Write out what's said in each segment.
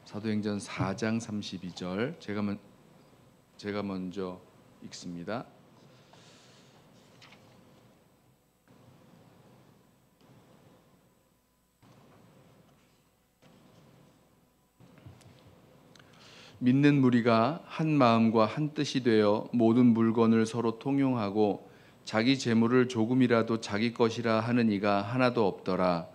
사도행전 4장 32절 제가 먼저 읽습니다. 믿는 무리가 한 마음과 한 뜻이 되어 모든 물건을 서로 통용하고 자기 재물을 조금이라도 자기 것이라 하는 이가 하나도 없더라.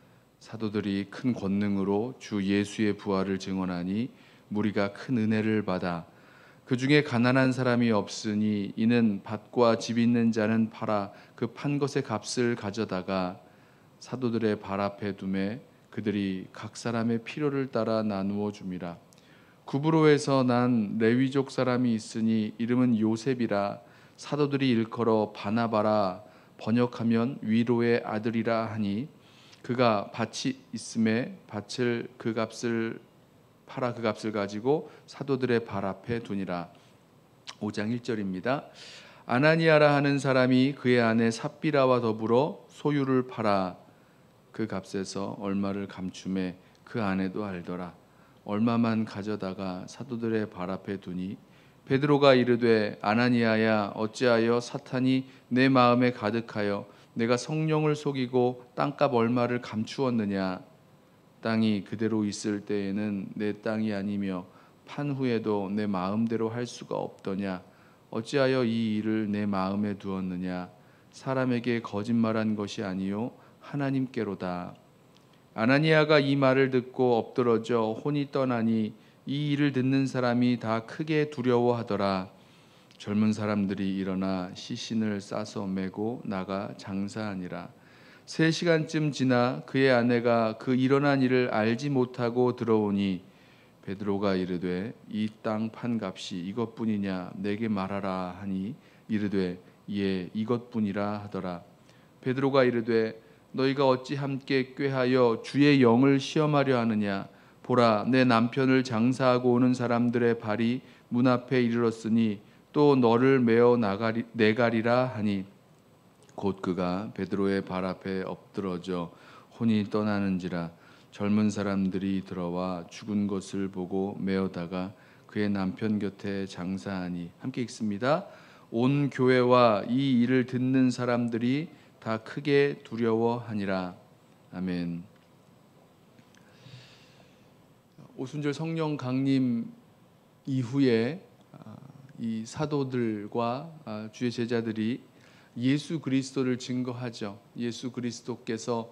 사도들이 큰 권능으로 주 예수의 부활을 증언하니 무리가 큰 은혜를 받아 그 중에 가난한 사람이 없으니 이는 밭과 집 있는 자는 팔아 그 판 것의 값을 가져다가 사도들의 발 앞에 두매 그들이 각 사람의 필요를 따라 나누어 줌이라. 구브로에서 난 레위족 사람이 있으니 이름은 요셉이라. 사도들이 일컬어 바나바라 번역하면 위로의 아들이라 하니 그가 밭이 있음에 밭을 그 값을 팔아 그 값을 가지고 사도들의 발 앞에 두니라. 5장 1절입니다. 아나니아라 하는 사람이 그의 아내 삽비라와 더불어 소유를 팔아 그 값에서 얼마를 감춤해 그 아내도 알더라. 얼마만 가져다가 사도들의 발 앞에 두니 베드로가 이르되 아나니아야 어찌하여 사탄이 내 마음에 가득하여 내가 성령을 속이고 땅값 얼마를 감추었느냐. 땅이 그대로 있을 때에는 내 땅이 아니며 판 후에도 내 마음대로 할 수가 없더냐. 어찌하여 이 일을 내 마음에 두었느냐. 사람에게 거짓말한 것이 아니요 하나님께로다. 아나니아가 이 말을 듣고 엎드러져 혼이 떠나니 이 일을 듣는 사람이 다 크게 두려워하더라. 젊은 사람들이 일어나 시신을 싸서 메고 나가 장사하니라. 3시간쯤 지나 그의 아내가 그 일어난 일을 알지 못하고 들어오니 베드로가 이르되 이 땅 판 값이 이것뿐이냐 내게 말하라 하니 이르되 예 이것뿐이라 하더라. 베드로가 이르되 너희가 어찌 함께 꾀하여 주의 영을 시험하려 하느냐. 보라 내 남편을 장사하고 오는 사람들의 발이 문 앞에 이르렀으니 또 너를 메어 내가리라 하니 곧 그가 베드로의 발 앞에 엎드러져 혼이 떠나는지라. 젊은 사람들이 들어와 죽은 것을 보고 메어다가 그의 남편 곁에 장사하니. 함께 읽습니다. 온 교회와 이 일을 듣는 사람들이 다 크게 두려워하니라. 아멘. 오순절 성령 강림 이후에 이 사도들과 주의 제자들이 예수 그리스도를 증거하죠. 예수 그리스도께서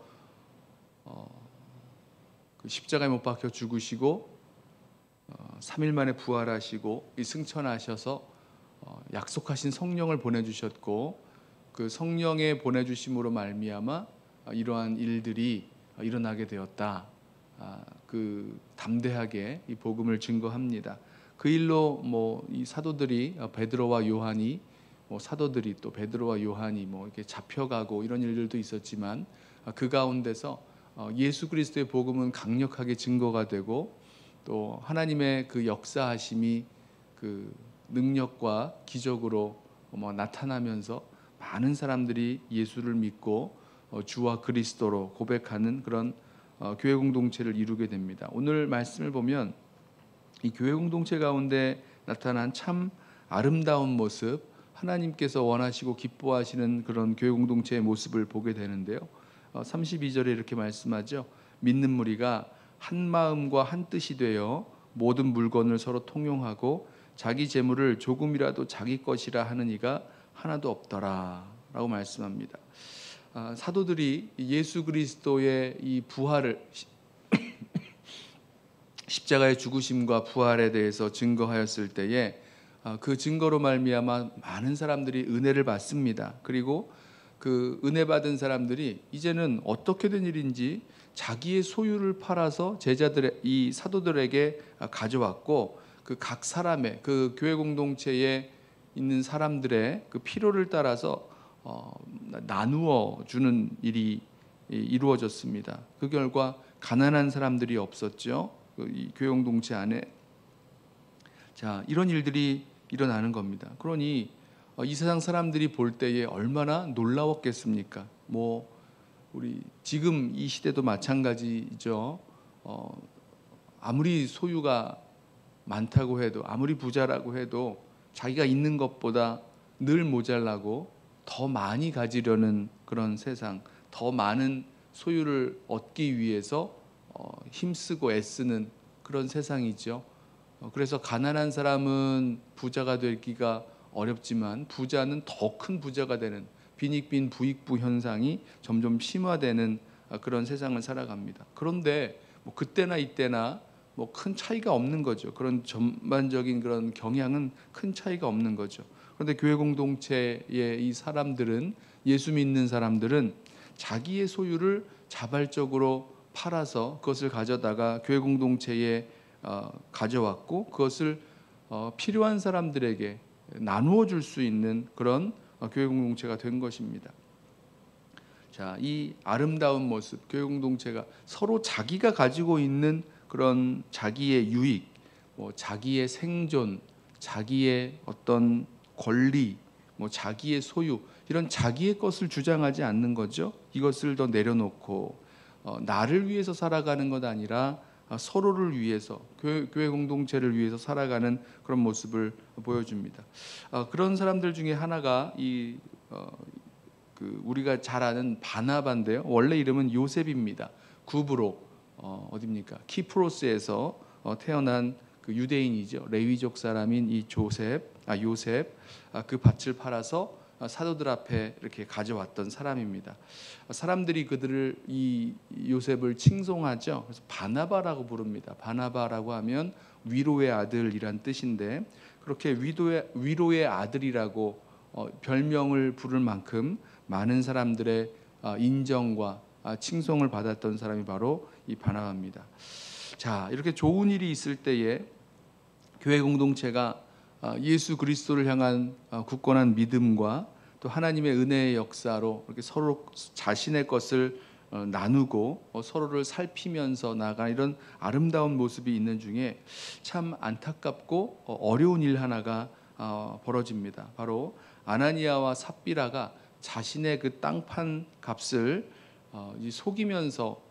십자가에 못 박혀 죽으시고 3일 만에 부활하시고 승천하셔서 약속하신 성령을 보내주셨고 그 성령의 보내주심으로 말미암아 이러한 일들이 일어나게 되었다. 그 담대하게 이 복음을 증거합니다. 그 일로 이 사도들이 베드로와 요한이 사도들이 또 베드로와 요한이 이렇게 잡혀가고 이런 일들도 있었지만 그 가운데서 예수 그리스도의 복음은 강력하게 증거가 되고 또 하나님의 그 역사하심이 그 능력과 기적으로 나타나면서 많은 사람들이 예수를 믿고 주와 그리스도로 고백하는 그런 교회 공동체를 이루게 됩니다. 오늘 말씀을 보면 이 교회 공동체 가운데 나타난 참 아름다운 모습, 하나님께서 원하시고 기뻐하시는 그런 교회 공동체의 모습을 보게 되는데요. 32절에 이렇게 말씀하죠. 믿는 무리가 한 마음과 한 뜻이 되어 모든 물건을 서로 통용하고 자기 재물을 조금이라도 자기 것이라 하는 이가 하나도 없더라 라고 말씀합니다. 사도들이 예수 그리스도의 이 부활을 십자가의 죽으심과 부활에 대해서 증거하였을 때에 그 증거로 말미암아 많은 사람들이 은혜를 받습니다. 그리고 그 은혜 받은 사람들이 이제는 어떻게 된 일인지 자기의 소유를 팔아서 제자들의 이 사도들에게 가져왔고 그 각 사람의 그 교회 공동체에 있는 사람들의 그 필요를 따라서 나누어 주는 일이 이루어졌습니다. 그 결과 가난한 사람들이 없었죠. 이 교회 공동체 안에. 자, 이런 일들이 일어나는 겁니다. 그러니 이 세상 사람들이 볼 때에 얼마나 놀라웠겠습니까? 우리 지금 이 시대도 마찬가지죠. 아무리 소유가 많다고 해도, 아무리 부자라고 해도 자기가 있는 것보다 늘 모자라고 더 많이 가지려는 그런 세상, 더 많은 소유를 얻기 위해서 힘쓰고 애쓰는 그런 세상이죠. 그래서 가난한 사람은 부자가 되기가 어렵지만 부자는 더 큰 부자가 되는 빈익빈 부익부 현상이 점점 심화되는 그런 세상을 살아갑니다. 그런데 뭐 그때나 이때나 뭐 큰 차이가 없는 거죠. 그런 전반적인 그런 경향은 큰 차이가 없는 거죠. 그런데 교회 공동체의 이 사람들은, 예수 믿는 사람들은 자기의 소유를 자발적으로 팔아서 그것을 가져다가 교회 공동체에 가져왔고, 그것을 필요한 사람들에게 나누어 줄 수 있는 그런 교회 공동체가 된 것입니다. 자, 이 아름다운 모습, 교회 공동체가 서로 자기가 가지고 있는 그런 자기의 유익, 뭐 자기의 생존, 자기의 어떤 권리, 뭐 자기의 소유, 이런 자기의 것을 주장하지 않는 거죠. 이것을 더 내려놓고 나를 위해서 살아가는 것 아니라 서로를 위해서, 교회 공동체를 위해서 살아가는 그런 모습을 보여줍니다. 그런 사람들 중에 하나가 우리가 잘 아는 바나바인데요. 원래 이름은 요셉입니다. 구브로 어디입니까? 키프로스에서 태어난 그 유대인이죠. 레위족 사람인 이 요셉, 그 밭을 팔아서 사도들 앞에 이렇게 가져왔던 사람입니다. 사람들이 그들을, 이 요셉을 칭송하죠. 그래서 바나바라고 부릅니다. 바나바라고 하면 위로의 아들이란 뜻인데, 그렇게 위로의 아들이라고 별명을 부를 만큼 많은 사람들의 인정과 칭송을 받았던 사람이 바로 이 바나바입니다. 자, 이렇게 좋은 일이 있을 때에 교회 공동체가 예수 그리스도를 향한 굳건한 믿음과 또 하나님의 은혜의 역사로 이렇게 서로 자신의 것을 나누고 서로를 살피면서 나아가는 이런 아름다운 모습이 있는 중에 참 안타깝고 어려운 일 하나가 벌어집니다. 바로 아나니아와 삽비라가 자신의 그 땅판 값을 속이면서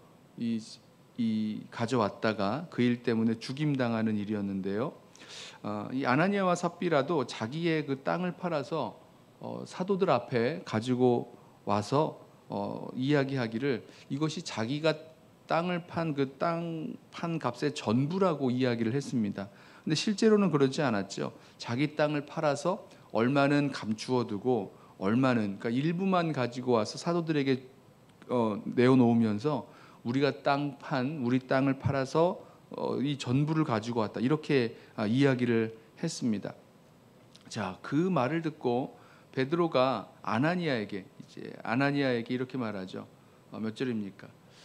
가져왔다가 그 일 때문에 죽임당하는 일이었는데요. 이 아나니아와 삽비라도 자기의 그 땅을 팔아서 사도들 앞에 가지고 와서 이야기하기를 이것이 자기가 땅을 판 그 땅 판 값의 전부라고 이야기를 했습니다. 근데 실제로는 그렇지 않았죠. 자기 땅을 팔아서 얼마는 감추어 두고 얼마는, 그러니까 일부만 가지고 와서 사도들에게 내어놓으면서 우리 땅을 팔아서 이 전부를 가지고 왔다, 이렇게 이야기를 했습니다. 자, 그 말을 듣고 베드로가 아나니아에게 이렇게 말하죠. 몇 절입니까?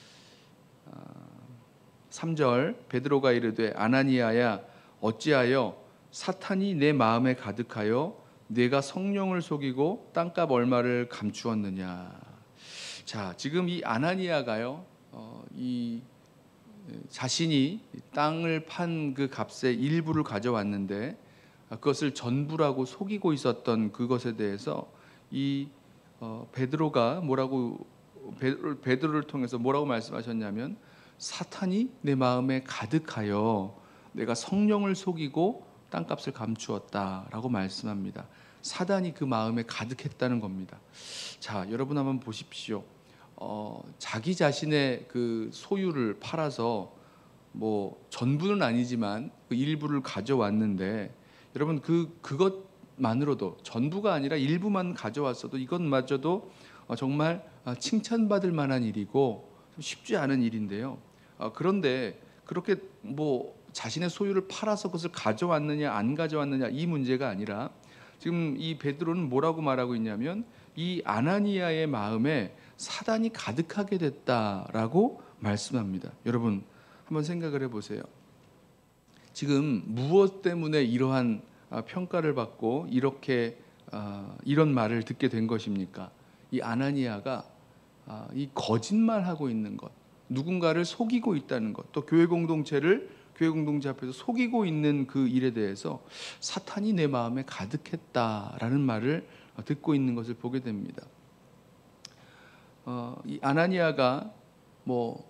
3절. 베드로가 이르되 아나니아야, 어찌하여 사탄이 내 마음에 가득하여 내가 성령을 속이고 땅값 얼마를 감추었느냐. 자, 지금 이 아나니아가요, 이 자신이 땅을 판 그 값의 일부를 가져왔는데 그것을 전부라고 속이고 있었던 그것에 대해서 이 베드로가 베드로를 통해서 뭐라고 말씀하셨냐면, 사탄이 내 마음에 가득하여 내가 성령을 속이고 땅값을 감추었다라고 말씀합니다. 사단이 그 마음에 가득했다는 겁니다. 자, 여러분 한번 보십시오. 자기 자신의 그 소유를 팔아서 뭐 전부는 아니지만 그 일부를 가져왔는데, 여러분 그것만으로도, 전부가 아니라 일부만 가져왔어도 이것마저도 정말 칭찬받을 만한 일이고 쉽지 않은 일인데요. 그런데 그렇게 뭐 자신의 소유를 팔아서 그것을 가져왔느냐 안 가져왔느냐 이 문제가 아니라, 지금 이 베드로는 뭐라고 말하고 있냐면 이 아나니아의 마음에 사단이 가득하게 됐다라고 말씀합니다. 여러분 한번 생각을 해보세요. 지금 무엇 때문에 이러한 평가를 받고 이렇게 이런 말을 듣게 된 것입니까? 이 아나니아가 이 거짓말하고 있는 것, 누군가를 속이고 있다는 것, 또 교회 공동체 앞에서 속이고 있는 그 일에 대해서 사탄이 내 마음에 가득했다라는 말을 듣고 있는 것을 보게 됩니다. 이 아나니아가 뭐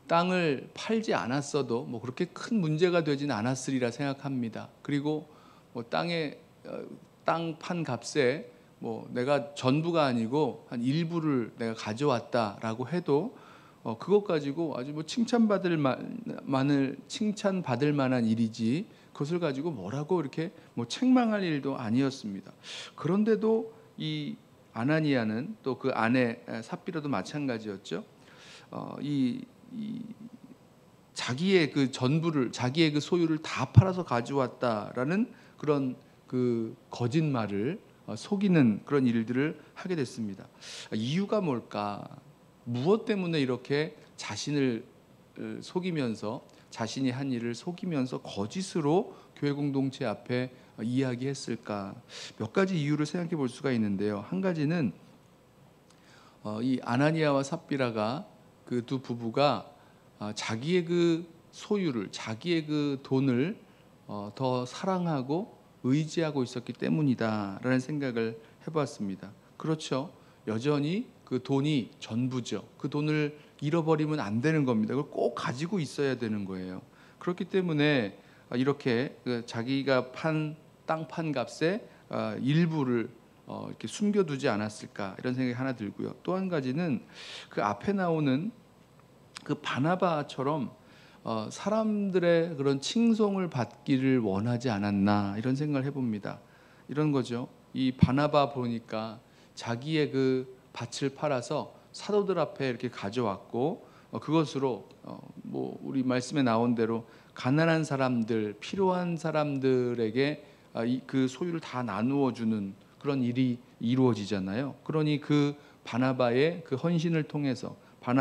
땅을 팔지 않았어도 뭐 그렇게 큰 문제가 되진 않았으리라 생각합니다. 그리고 뭐 땅 판 값에 뭐 내가 전부가 아니고 한 일부를 내가 가져왔다라고 해도 그것 가지고 아주 뭐 칭찬받을 만한 일이지 그것을 가지고 뭐라고 이렇게 뭐 책망할 일도 아니었습니다. 그런데도 이 아나니아는 또 그 아내 삽비라도 마찬가지였죠. 이 자기의 그 전부를, 자기의 그 소유를 다 팔아서 가져왔다라는 그런 그 거짓말을 속이는 그런 일들을 하게 됐습니다. 이유가 뭘까? 무엇 때문에 이렇게 자신을 속이면서, 자신이 한 일을 속이면서 거짓으로 교회 공동체 앞에 이야기했을까? 몇 가지 이유를 생각해 볼 수가 있는데요. 한 가지는 이 아나니아와 삽비라가 그 두 부부가 자기의 그 소유를, 자기의 그 돈을 더 사랑하고 의지하고 있었기 때문이다라는 생각을 해봤습니다. 그렇죠. 여전히 그 돈이 전부죠. 그 돈을 잃어버리면 안 되는 겁니다. 그걸 꼭 가지고 있어야 되는 거예요. 그렇기 때문에 이렇게 자기가 땅 판 값의 일부를 이렇게 숨겨두지 않았을까 이런 생각이 하나 들고요. 또 한 가지는 그 앞에 나오는 그 바나바처럼 사람들의 그런 칭송을 받기를 원하지 않았나 이런 생각을 해봅니다. 이런 거죠. 이 바나바 보니까 자기의 그 밭을 팔아서 사도들 앞에 이렇게 가져왔고 그것으로 뭐 우리 말씀에 나온 대로 가난한 사람들, 필요한 사람들에게 그 소유를 다 나누어 주는 그런 일이 이루어지잖아요. 그러니 그 바나바의 그 헌신을 통해서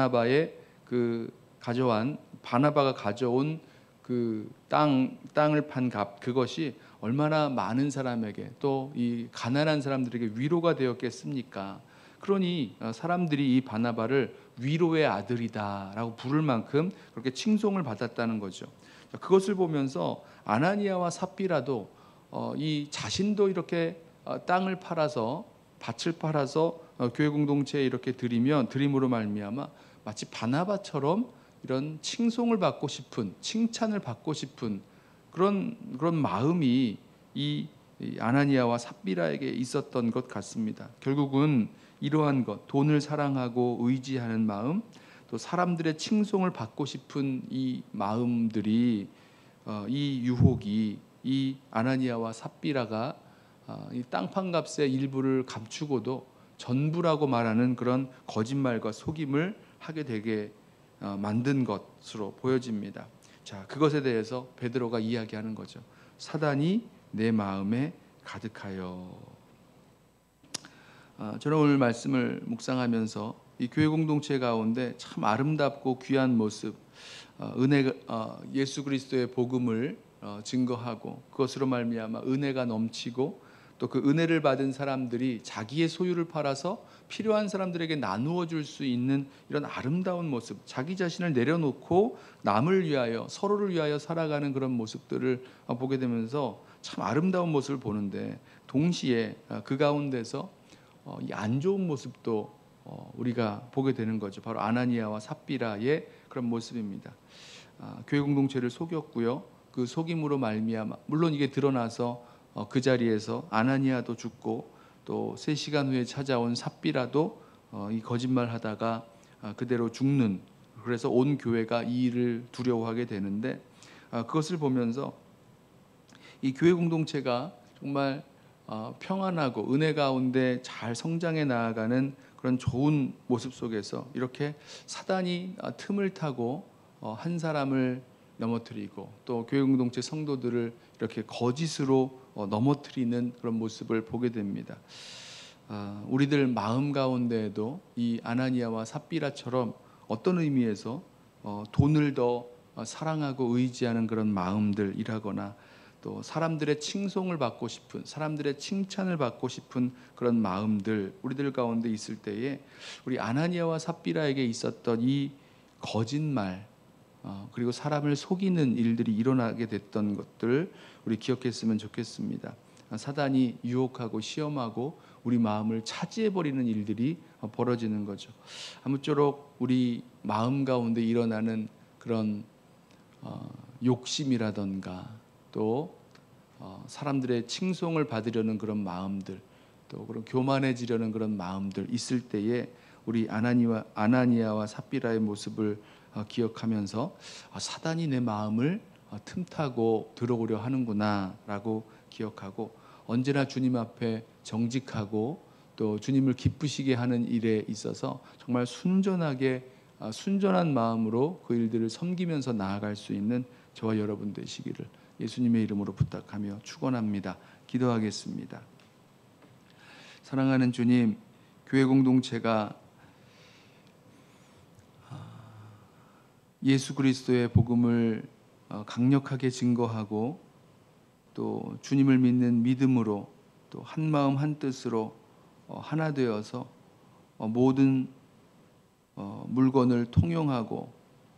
바나바가 가져온 그 땅을 판 값, 그것이 얼마나 많은 사람에게 또 이 가난한 사람들에게 위로가 되었겠습니까? 그러니 사람들이 이 바나바를 위로의 아들이다라고 부를 만큼 그렇게 칭송을 받았다는 거죠. 그것을 보면서 아나니아와 삽비라도 이 자신도 이렇게 땅을 팔아서, 밭을 팔아서 교회 공동체에 이렇게 드림으로 말미암아 마치 바나바처럼 이런 칭송을 받고 싶은, 칭찬을 받고 싶은 그런 마음이 이 아나니아와 삽비라에게 있었던 것 같습니다. 결국은 이러한 것, 돈을 사랑하고 의지하는 마음, 또 사람들의 칭송을 받고 싶은 이 마음들이, 이 유혹이 이 아나니아와 삽비라가 이 땅판값의 일부를 감추고도 전부라고 말하는 그런 거짓말과 속임을 하게 되게 만든 것으로 보여집니다. 자, 그것에 대해서 베드로가 이야기하는 거죠. 사단이 내 마음에 가득하여. 저는 오늘 말씀을 묵상하면서 이 교회 공동체 가운데 참 아름답고 귀한 모습, 예수 그리스도의 복음을 증거하고 그것으로 말미암아 은혜가 넘치고 또 그 은혜를 받은 사람들이 자기의 소유를 팔아서 필요한 사람들에게 나누어 줄 수 있는 이런 아름다운 모습, 자기 자신을 내려놓고 남을 위하여, 서로를 위하여 살아가는 그런 모습들을 보게 되면서 참 아름다운 모습을 보는데, 동시에 그 가운데서 이 안 좋은 모습도 우리가 보게 되는 거죠. 바로 아나니아와 삽비라의 그런 모습입니다. 교회 공동체를 속였고요. 그 속임으로 말미암아, 물론 이게 드러나서 그 자리에서 아나니아도 죽고 또 3시간 후에 찾아온 삽비라도 이 거짓말하다가 그대로 죽는, 그래서 온 교회가 이 일을 두려워하게 되는데, 그것을 보면서 이 교회 공동체가 정말 평안하고 은혜 가운데 잘 성장해 나아가는 그런 좋은 모습 속에서 이렇게 사단이 틈을 타고 한 사람을 넘어뜨리고 또 교회 공동체 성도들을 이렇게 거짓으로 넘어뜨리는 그런 모습을 보게 됩니다. 우리들 마음 가운데에도 이 아나니아와 삽비라처럼 어떤 의미에서 돈을 더 사랑하고 의지하는 그런 마음들이라거나 또 사람들의 칭송을 받고 싶은, 사람들의 칭찬을 받고 싶은 그런 마음들 우리들 가운데 있을 때에 우리 아나니아와 삽비라에게 있었던 이 거짓말, 그리고 사람을 속이는 일들이 일어나게 됐던 것들 우리 기억했으면 좋겠습니다. 사단이 유혹하고 시험하고 우리 마음을 차지해버리는 일들이 벌어지는 거죠. 아무쪼록 우리 마음 가운데 일어나는 그런 욕심이라던가 또 사람들의 칭송을 받으려는 그런 마음들, 또 그런 교만해지려는 그런 마음들 있을 때에 우리 아나니아와 삽비라의 모습을 기억하면서 사단이 내 마음을 틈타고 들어오려 하는구나라고 기억하고, 언제나 주님 앞에 정직하고 또 주님을 기쁘시게 하는 일에 있어서 정말 순전한 마음으로 그 일들을 섬기면서 나아갈 수 있는 저와 여러분 되시기를 예수님의 이름으로 부탁하며 축원합니다. 기도하겠습니다. 사랑하는 주님, 교회 공동체가 예수 그리스도의 복음을 강력하게 증거하고 또 주님을 믿는 믿음으로 또 한 마음 한 뜻으로 하나 되어서 모든 물건을 통용하고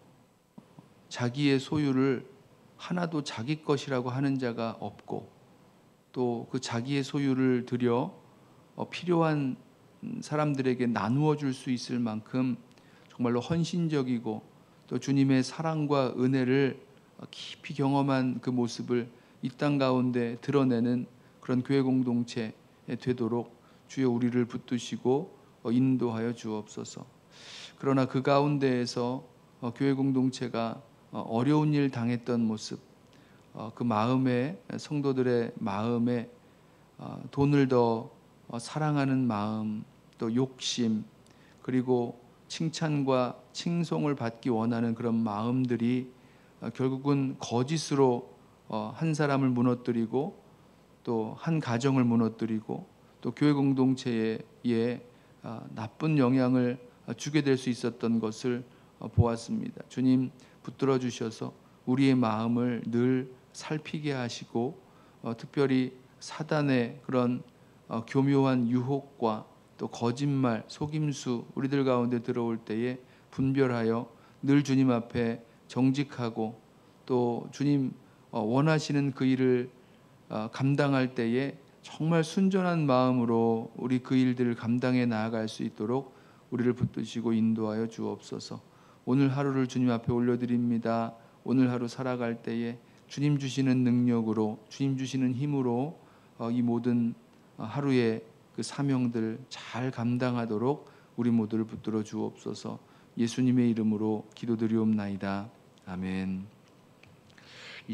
자기의 소유를 하나도 자기 것이라고 하는 자가 없고, 또 그 자기의 소유를 들여 필요한 사람들에게 나누어 줄 수 있을 만큼 정말로 헌신적이고 또 주님의 사랑과 은혜를 깊이 경험한 그 모습을 이 땅 가운데 드러내는 그런 교회 공동체 되도록 주여 우리를 붙드시고 인도하여 주옵소서. 그러나 그 가운데에서 교회 공동체가 어려운 일 당했던 모습, 그 마음에, 성도들의 마음에 돈을 더 사랑하는 마음, 또 욕심, 그리고 칭찬과 칭송을 받기 원하는 그런 마음들이 결국은 거짓으로 한 사람을 무너뜨리고 또 한 가정을 무너뜨리고 또 교회 공동체에 나쁜 영향을 주게 될 수 있었던 것을 보았습니다. 주님 붙들어 주셔서 우리의 마음을 늘 살피게 하시고 특별히 사단의 그런 교묘한 유혹과 또 거짓말, 속임수 우리들 가운데 들어올 때에 분별하여 늘 주님 앞에 정직하고 또 주님 원하시는 그 일을 감당할 때에 정말 순전한 마음으로 우리 그 일들을 감당해 나아갈 수 있도록 우리를 붙드시고 인도하여 주옵소서. 오늘 하루를 주님 앞에 올려드립니다. 오늘 하루 살아갈 때에 주님 주시는 능력으로, 주님 주시는 힘으로 이 모든 하루의 그 사명들 잘 감당하도록 우리 모두를 붙들어 주옵소서. 예수님의 이름으로 기도드리옵나이다. 아멘.